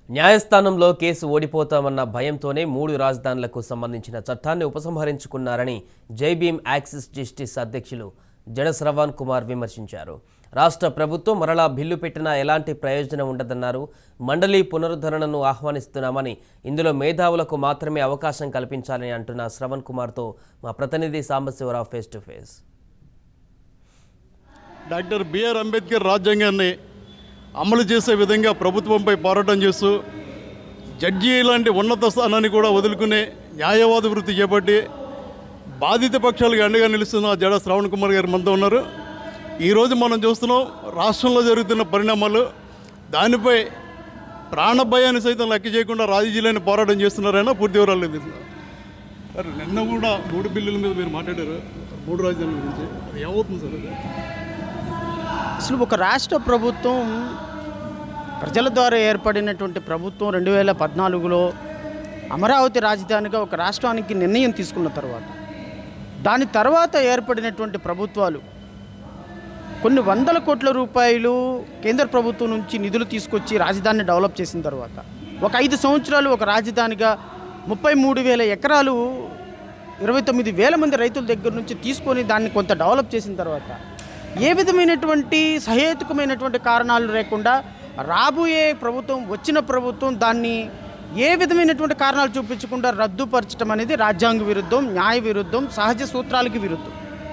న్యాయస్థానంలో కేసు ఓడిపోతామన్న భయంతోనే 3 రాజధానులకు సంబంధించిన చట్టాన్ని ఉపసంహరించుకున్నారని జై భీమ్ యాక్సిస్ జస్టిస్ అధ్యక్షులు జడ శ్రవణ్ కుమార్ విమర్శించారు. రాష్ట్ర ప్రభుత్వం మరలా బిల్లు పెట్టినా ఎలాంటి ప్రయోజనం ఉండదన్నారు. మండలి పునరుద్ధరణను ఆహ్వానిస్తున్నామని, ఇందులో మేధావులకు మాత్రమే అవకాశం కల్పించాలని అంటున్న శ్రవణ్ కుమార్తో మా ప్రతినిధి Sambasivarao face to face. Doctor BR Ambedkar రాజ్యాంగాన్ని అమలు చేసే విధంగా ప్రభుత్వంపై పోరాటం చేస్తూ జడ్జి లాంటి ఉన్నత స్థానాన్ని కూడా వదులుకునే న్యాయవాద వృత్తి చేపట్టి బాధిత పక్షాలకు అండగా నిలుస్తున్న జడ శ్రవణ్ కుమార్ గారు మనతో ఉన్నారు. ఈరోజు మనం చూస్తున్నాం రాష్ట్రంలో జరుగుతున్న పరిణామాలు. దానిపై ప్రాణభయాన్ని సైతం లెక్క చేయకుండా రాజకీయాలను పోరాటం చేస్తున్నారైనా పూర్తి వివరాలు తీసుకున్నారు. సార్, నిన్న కూడా 3 బిల్లుల మీద మీరు మాట్లాడారు, 3 రాజధానుల గురించి. అది ఏమవుతుంది సార్? అసలు ఒక రాష్ట్ర ప్రభుత్వం ప్రజల ద్వారా ఏర్పడినటువంటి ప్రభుత్వం 2014లో అమరావతి రాజధానిగా ఒక రాష్ట్రానికి నిర్ణయం తీసుకున్న దాని తర్వాత ఏర్పడినటువంటి ప్రభుత్వాలు కొన్ని వందల కోట్ల రూపాయలు కేంద్ర ప్రభుత్వం నుంచి నిధులు తీసుకొచ్చి రాజధానిని డెవలప్ చేసిన తర్వాత ఒక 5 సంవత్సరాలు ఒక రాజధానిగా 33,000 ఎకరాలు 29,000 మంది రైతుల దగ్గర నుంచి తీసుకొని దాన్ని కొంత డెవలప్ చేసిన తర్వాత ఏ విధమైనటువంటి సహేతుకమైనటువంటి కారణాలు లేకుండా రాబోయే ప్రభుత్వం, వచ్చిన ప్రభుత్వం దాన్ని ఏ విధమైనటువంటి కారణాలు చూపించకుండా రద్దుపరచడం అనేది రాజ్యాంగ విరుద్ధం, న్యాయ విరుద్ధం, సహజ సూత్రాలకి విరుద్ధం.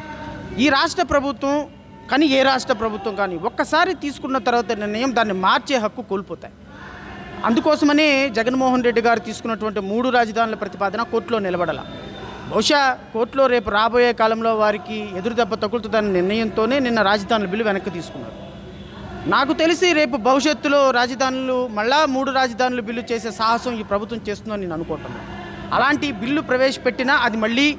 ఈ రాష్ట్ర ప్రభుత్వం కానీ ఏ రాష్ట్ర ప్రభుత్వం కానీ ఒక్కసారి తీసుకున్న తర్వాత నిర్ణయం దాన్ని మార్చే హక్కు కోల్పోతాయి. అందుకోసమనే జగన్మోహన్ రెడ్డి గారు తీసుకున్నటువంటి 3 రాజధానుల ప్రతిపాదన కోర్టులో నిలబడాల. బహుశా కోర్టులో రేపు రాబోయే కాలంలో వారికి ఎదురుదెబ్బ తగులుతుందన్న నిర్ణయంతోనే నిన్న రాజధానుల బిల్లు వెనక్కి తీసుకున్నారు. నాకు తెలిసి రేపు భవిష్యత్తులో రాజధానులు మళ్ళా 3 రాజధానుల బిల్లు చేసే సాహసం ఈ ప్రభుత్వం చేస్తుందని నేను అనుకుంటున్నాను. అలాంటి బిల్లు ప్రవేశపెట్టినా అది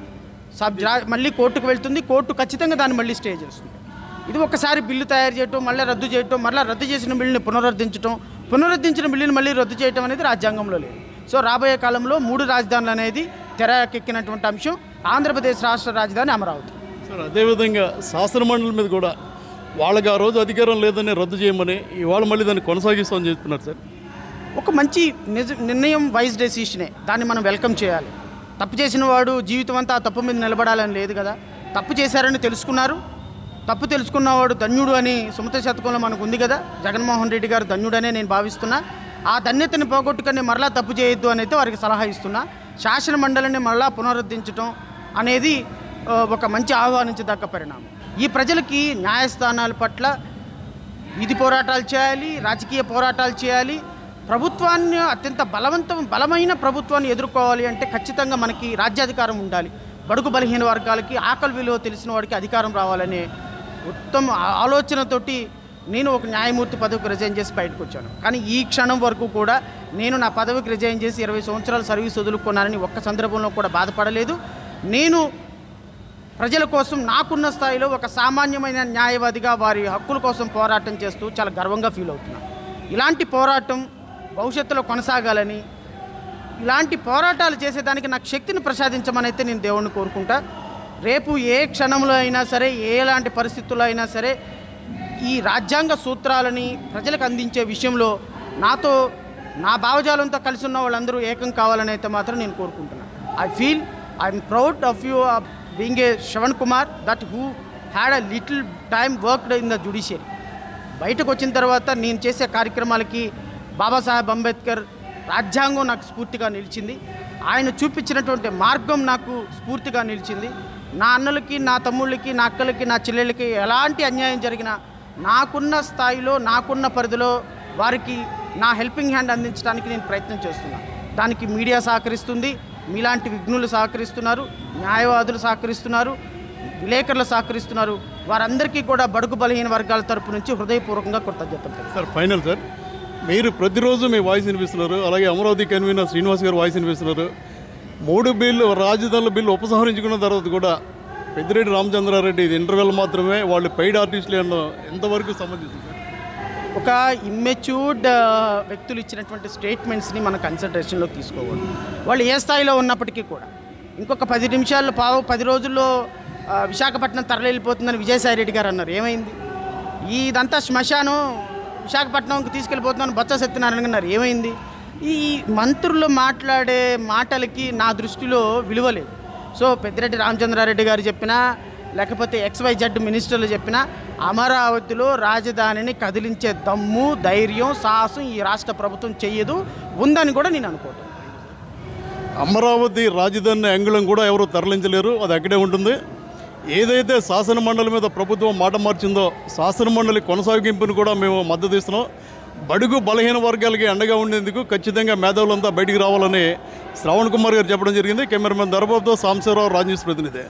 మళ్ళీ కోర్టుకు వెళ్తుంది. కోర్టు ఖచ్చితంగా దాన్ని మళ్ళీ స్టే చేస్తుంది. ఇది ఒకసారి బిల్లు తయారు చేయటం, మళ్ళీ రద్దు చేయటం, మళ్ళీ రద్దు చేసిన బిల్లుని పునరుద్ధరించిన బిల్లుని మళ్ళీ రద్దు చేయటం అనేది రాజ్యాంగంలో లేదు. సో రాబోయే కాలంలో 3 రాజధానులు అనేది తెరకెక్కినటువంటి అంశం. ఆంధ్రప్రదేశ్ రాష్ట్ర రాజధాని అమరావతి. సార్, అదేవిధంగా శాసనమండలి మీద కూడా వాళ్ళకి ఆ రోజు అధికారం లేదని రద్దు చేయమని ఇవాళ మళ్ళీ దాన్ని కొనసాగిస్తామని చెప్తున్నారు. సార్, ఒక మంచి నిర్ణయం, వైజ్ డెసిషనే. దాన్ని మనం వెల్కమ్ చేయాలి. తప్పు చేసిన వాడు జీవితం అంతా ఆ తప్పు మీద నిలబడాలని లేదు కదా. తప్పు చేశారని తెలుసుకున్నారు. తప్పు తెలుసుకున్నవాడు ధన్యుడు అని సుమత శతకంలో మనకు ఉంది కదా. జగన్మోహన్ రెడ్డి గారు ధన్యుడనే నేను భావిస్తున్నా. ఆ ధన్యతని పోగొట్టుకొని మరలా తప్పు చేయొద్దు అని అయితే వారికి సలహా ఇస్తున్నా. శాసన మండలిని మరలా పునరుద్ధరించడం అనేది ఒక మంచి ఆహ్వానించదగ్గ పరిణామం. ఈ ప్రజలకి న్యాయస్థానాల పట్ల విధి పోరాటాలు చేయాలి, రాజకీయ పోరాటాలు చేయాలి. ప్రభుత్వాన్ని అత్యంత బలమైన ప్రభుత్వాన్ని ఎదుర్కోవాలి అంటే ఖచ్చితంగా మనకి రాజ్యాధికారం ఉండాలి. బడుగు బలహీన వర్గాలకి, ఆకలి విలువ తెలిసిన వాడికి అధికారం రావాలనే ఉత్తమ ఆలోచనతోటి నేను ఒక న్యాయమూర్తి పదవికి రిజైన్ చేసి బయటకు వచ్చాను. కానీ ఈ క్షణం వరకు కూడా నేను నా పదవికి రిజైన్ చేసి 20 సంవత్సరాలు సర్వీస్ వదులుకున్నానని ఒక్క సందర్భంలో కూడా బాధపడలేదు. నేను ప్రజల కోసం నాకున్న స్థాయిలో ఒక సామాన్యమైన న్యాయవాదిగా వారి హక్కుల కోసం పోరాటం చేస్తూ చాలా గర్వంగా ఫీల్ అవుతున్నాను. ఇలాంటి పోరాటం భవిష్యత్తులో కొనసాగాలని, ఇలాంటి పోరాటాలు చేసేదానికి నాకు శక్తిని ప్రసాదించమని అయితే నేను దేవుణ్ణి కోరుకుంటా. రేపు ఏ క్షణంలో అయినా సరే, ఎలాంటి పరిస్థితుల్లో అయినా సరే ఈ రాజ్యాంగ సూత్రాలని ప్రజలకు అందించే విషయంలో నాతో, నా భావజాలంతో కలిసి ఉన్న వాళ్ళందరూ ఏకం కావాలని అయితే మాత్రం నేను కోరుకుంటున్నాను. I'm proud of you being a Sravan Kumar that who had a little time worked in the judiciary. బయటకు వచ్చిన తర్వాత నేను చేసే కార్యక్రమాలకి బాబాసాహెబ్ అంబేద్కర్ రాజ్యాంగం నాకు స్ఫూర్తిగా నిలిచింది. ఆయన చూపించినటువంటి మార్గం నాకు స్ఫూర్తిగా నిలిచింది. నా అన్నలకి, నా తమ్ముళ్ళకి, నా అక్కలకి, నా చెల్లెళ్ళకి ఎలాంటి అన్యాయం జరిగినా నాకున్న స్థాయిలో, నాకున్న పరిధిలో వారికి నా హెల్పింగ్ హ్యాండ్ అందించడానికి నేను ప్రయత్నం చేస్తున్నాను. దానికి మీడియా సహకరిస్తుంది, మీలాంటి విఘ్నులు సహకరిస్తున్నారు, న్యాయవాదులు సహకరిస్తున్నారు, విలేకరులు సహకరిస్తున్నారు. వారందరికీ కూడా బడుగు బలహీన వర్గాల తరపు నుంచి హృదయపూర్వకంగా కృతజ్ఞతలు. సార్, ఫైనల్ సార్, మీరు ప్రతిరోజు మీ వాయిస్ వినిపిస్తున్నారు. అలాగే అమరావతి కన్వీనర్ శ్రీనివాస్ గారు వాయిస్ వినిపిస్తున్నారు. 3 రాజధానుల బిల్లు ఉపసంహరించుకున్న తర్వాత కూడా పెద్దిరెడ్డి రామచంద్రారెడ్డి ఇది ఇంటర్వెల్ మాత్రమే, వాళ్ళు పెయిడ్ ఆర్టిస్టులు అన్న ఎంతవరకు సంబంధించింది? ఒక ఇమ్మెచ్యూర్డ్ వ్యక్తులు ఇచ్చినటువంటి స్టేట్మెంట్స్ని మన కన్సిడరేషన్లోకి తీసుకోకూడదు. వాళ్ళు ఏ స్థాయిలో ఉన్నప్పటికీ కూడా ఇంకొక 10 నిమిషాల్లో 10 రోజుల్లో విశాఖపట్నం తరలిపోతుందని విజయసాయి రెడ్డి గారు అన్నారు. ఏమైంది? ఇదంతా శ్మశానం, విశాఖపట్నంకి తీసుకెళ్ళిపోతున్నాను బొత్స సత్యనారాయణ అన్నారు. ఏమైంది? ఈ మంత్రులు మాట్లాడే మాటలకి నా దృష్టిలో విలువ లేదు. సో పెద్దిరెడ్డి రామచంద్రారెడ్డి గారు చెప్పినా లేకపోతే XYZ మినిస్టర్లు చెప్పినా అమరావతిలో రాజధానిని కదిలించే దమ్ము, ధైర్యం, సాహసం ఈ రాష్ట్ర ప్రభుత్వం చెయ్యదు, ఉందని కూడా నేను అనుకోవటం. అమరావతి రాజధాని అంగుళం కూడా ఎవరు తరలించలేరు, అది అక్కడే ఉంటుంది. ఏదైతే శాసన మండలి మీద ప్రభుత్వం మాట మార్చిందో శాసన మండలి కొనసాగింపును కూడా మేము మద్దతు ఇస్తున్నాం. బడుగు బలహీన వర్గాలకి అండగా ఉండేందుకు ఖచ్చితంగా మేధావులంతా బయటికి రావాలని శ్రవణ్ కుమార్ గారు చెప్పడం జరిగింది. కెమెరామెన్ దర్బాబ్తో సాంబశివరావు, రాజ్ న్యూస్ ప్రతినిధి.